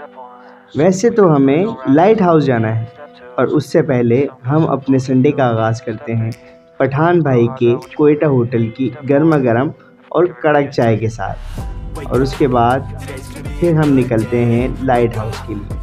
वैसे तो हमें लाइट हाउस जाना है, और उससे पहले हम अपने संडे का आगाज़ करते हैं पठान भाई के कोयटा होटल की गर्मा गर्म और कड़क चाय के साथ, और उसके बाद फिर हम निकलते हैं लाइट हाउस के लिए।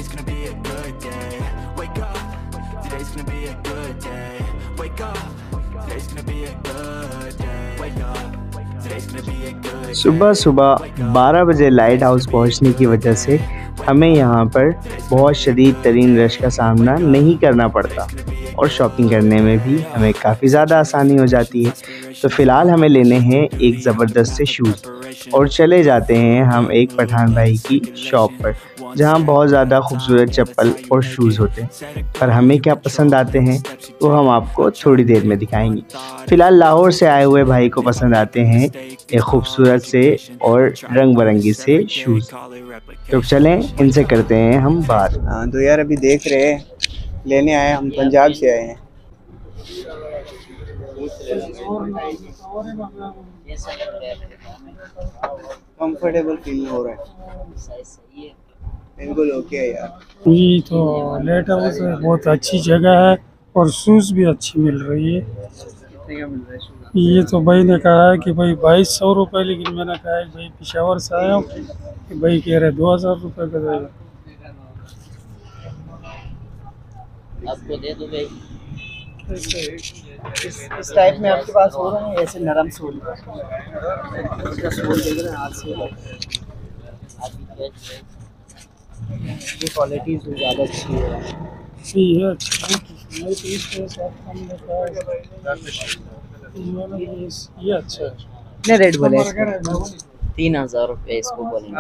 सुबह सुबह 12 बजे लाइट हाउस पहुंचने की वजह से हमें यहाँ पर बहुत शदीद तरीन रश का सामना नहीं करना पड़ता, और शॉपिंग करने में भी हमें काफ़ी ज़्यादा आसानी हो जाती है। तो फ़िलहाल हमें लेने हैं एक ज़बरदस्त से शूज़, और चले जाते हैं हम एक पठान भाई की शॉप पर, जहाँ बहुत ज़्यादा खूबसूरत चप्पल और शूज़ होते हैं। पर हमें क्या पसंद आते हैं वो हम आपको थोड़ी देर में दिखाएंगे। फ़िलहाल लाहौर से आए हुए भाई को पसंद आते हैं एक खूबसूरत से और रंग बिरंगी से शूज़। तो चलें इनसे करते हैं हम बात। हाँ तो यार अभी देख रहे हैं, लेने आए, हम पंजाब से आए हैं। कंफर्टेबल फील हो रहा है, बिल्कुल ओके है यार। ये तो लाइट हाउस है, बहुत अच्छी जगह है और शूज़ भी अच्छी मिल रही है। कितने का मिल रहा है शूज? ये तो भाई ने कहा है कि भाई 2200 रुपये, लेकिन मैंने कहा है भाई पेशावर से आया हूँ, कि भाई कह रहे 2000 रुपये का देगा। आपको दे दो भाई। इस टाइप में आपके पास हो रहा है, ऐसे नरम सोल इसका सोल देख रहे हैं हाथ से, ये क्वालिटी ज़्यादा अच्छी है। ये अच्छा ये अच्छा है। कितने रेट बोले? 3000 रुपये इसको बोले।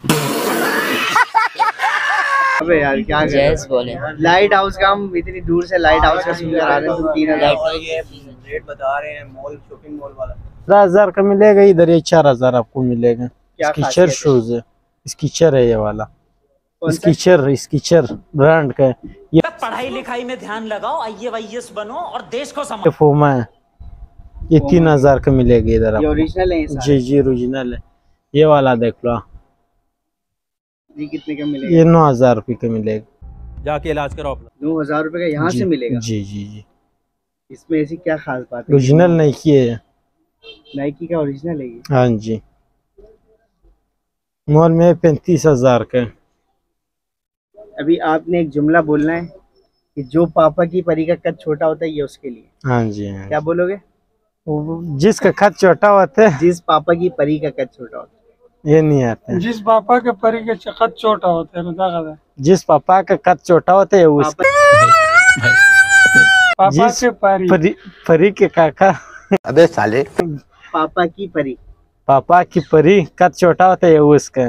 अबे यार क्या कर रहे जैस बोले। लाइट हाउस का, हम इतनी दूर से लाइट हाउस का सुनकर आ रहे हैं, तुम 3000 रेट बता रहे हैं। मॉल, शॉपिंग मॉल वाला 10,000 का मिलेगा, इधर ये 4000 आपको मिलेगा। स्कीचर शूज है, स्कीचर है ये वाला, स्कीचर ब्रांड का है। ये पढ़ाई लिखाई में ध्यान लगाओ, IAS बनो और देश को संभालो। फोमा है, ये 3000 का मिलेगा इधर। ये ओरिजिनल है? जी ओरिजिनल है। ये वाला देख लो, ये कितने का मिलेगा? ये 9000 रुपये का मिलेगा। जाके इलाज करो अपना। 9000 रुपये का यहाँ से मिलेगा? जी। इसमें ऐसी क्या खास बात है? ओरिजिनल नाइकी है। नाइकी का ओरिजिनल है ये? हाँ जी। मॉल में 35,000 का। अभी आपने एक जुमला बोलना है कि जो पापा की परी का कद छोटा होता है, ये उसके लिए। हाँ जी। क्या बोलोगे? जिसका कद छोटा होता है, जिस पापा की परी का कद छोटा होता है। ये नहीं आता। जिस पापा के परी के कद छोटा होता है, जिस पापा का कद छोटा होता है उसका पापा के परी के काका। अबे साले, पापा की परी कद छोटा होता है उसका।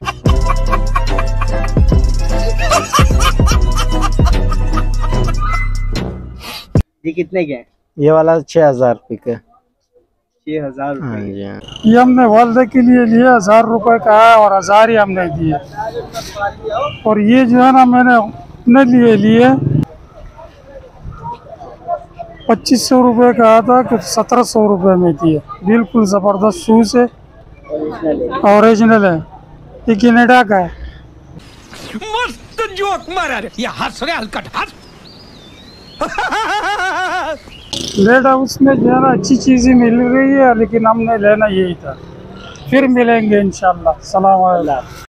ये कितने के हैं? ये वाला 6000 रुपये का। 6000 रुपये? ये हमने वालदा के लिए लिया, 1000 रुपये का है और 1000 ही हमने दिए। और ये जो है ना, मैंने अपने लिए 2500 रुपये का आया था, कि 1700 रुपये में दिए। बिल्कुल जबरदस्त शूज है, ओरिजिनल है। ये कनाडा का है। मस्त जोक मारा रे, ये हंस रहे हलकट हंस। लाइट हाउस में जो है ना अच्छी चीजें मिल रही है, लेकिन हमने लेना यही था। फिर मिलेंगे इंशाल्लाह। सलाम अलैकुम।